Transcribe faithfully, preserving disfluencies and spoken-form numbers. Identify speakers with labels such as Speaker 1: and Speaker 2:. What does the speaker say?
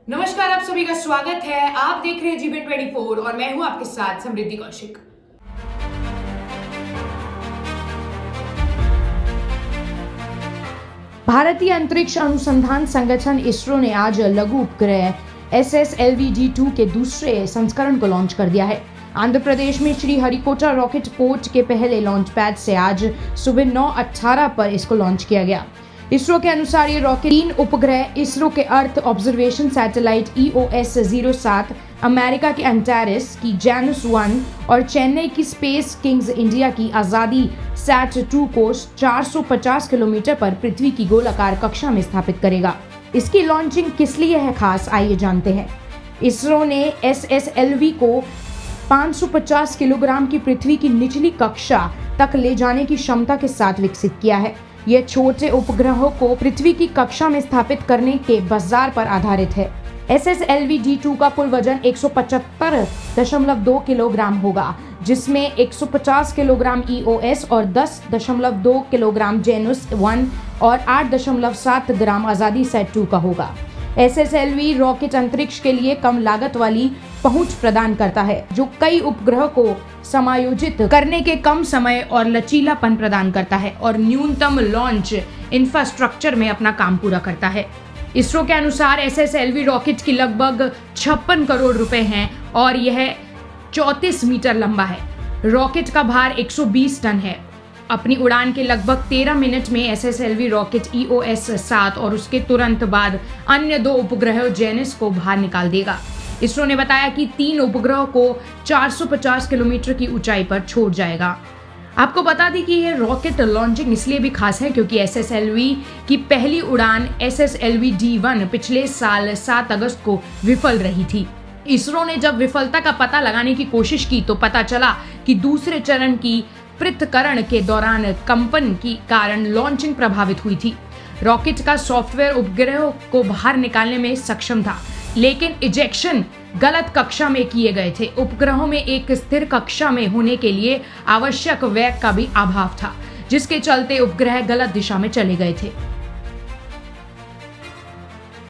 Speaker 1: नमस्कार, आप सभी का स्वागत है। आप देख रहे हैं जीवन चौबीस और मैं हूं आपके साथ समृद्धि कौशिक।
Speaker 2: भारतीय अंतरिक्ष अनुसंधान संगठन इसरो ने आज लघु उपग्रह S S L V D two के दूसरे संस्करण को लॉन्च कर दिया है। आंध्र प्रदेश में श्री हरिकोटा रॉकेट पोर्ट के पहले लॉन्च पैड से आज सुबह नौ अठारह पर इसको लॉन्च किया गया। इसरो के अनुसार ये रॉकेट तीन उपग्रह इसरो के earth observation satellite E O S zero seven, America के एंटारेस की जैनुस वन और चेन्नई की स्पेस किंग्स इंडिया की आजादी सैट टू को चार सौ पचास किलोमीटर पर पृथ्वी की गोलाकार कक्षा में स्थापित करेगा। इसकी लॉन्चिंग किस लिए है खास, आइए जानते हैं। इसरो ने एस एस एल वी को पाँच सौ पचास किलोग्राम की पृथ्वी की निचली कक्षा तक ले जाने की क्षमता के साथ विकसित किया है। यह छोटे उपग्रहों को पृथ्वी की कक्षा में स्थापित करने के बाजार पर आधारित है। S S L V D two का कुल वजन एक सौ पचहत्तर दशमलव दो किलोग्राम होगा, जिसमें एक सौ पचास किलोग्राम ई ओ एस और दस दशमलव दो किलोग्राम जेनुस वन और आठ दशमलव सात ग्राम आजादी सेट टू का होगा। S S L V rocket अंतरिक्ष के लिए कम लागत वाली पहुंच प्रदान करता है, जो कई उपग्रह को समायोजित करने के कम समय और लचीलापन प्रदान करता है और न्यूनतम लॉन्च इंफ्रास्ट्रक्चर में अपना काम पूरा करता है। इसरो के अनुसार S S L V rocket की लगभग छप्पन करोड़ रुपए हैं और यह चौंतीस मीटर लंबा है। रॉकेट का भार एक सौ बीस टन है। अपनी उड़ान के लगभग तेरह मिनट में S S L V rocket E O S सात और उसके तुरंत बाद अन्य दो उपग्रहों जेनिस को बाहर निकाल देगा। इसरो ने बताया कि तीन उपग्रहों को चार सौ पचास किलोमीटर की ऊंचाई पर छोड़ जाएगा। आपको बता दें कि यह रॉकेट लॉन्चिंग इसलिए भी खास है क्योंकि एस एस एल वी की पहली उड़ान S S L V D one पिछले साल सात अगस्त को विफल रही थी। इसरो ने जब विफलता का पता लगाने की कोशिश की तो पता चला कि दूसरे चरण की पृथक्करण के दौरान कंपन के कारण लॉन्चिंग प्रभावित हुई थी। रॉकेट का सॉफ्टवेयर उपग्रहों को बाहर निकालने में सक्षम था, लेकिन इजेक्शन गलत कक्षा में किए गए थे। उपग्रहों में एक स्थिर कक्षा में होने के लिए आवश्यक वेग का भी अभाव था, जिसके चलते उपग्रह गलत दिशा में चले गए थे।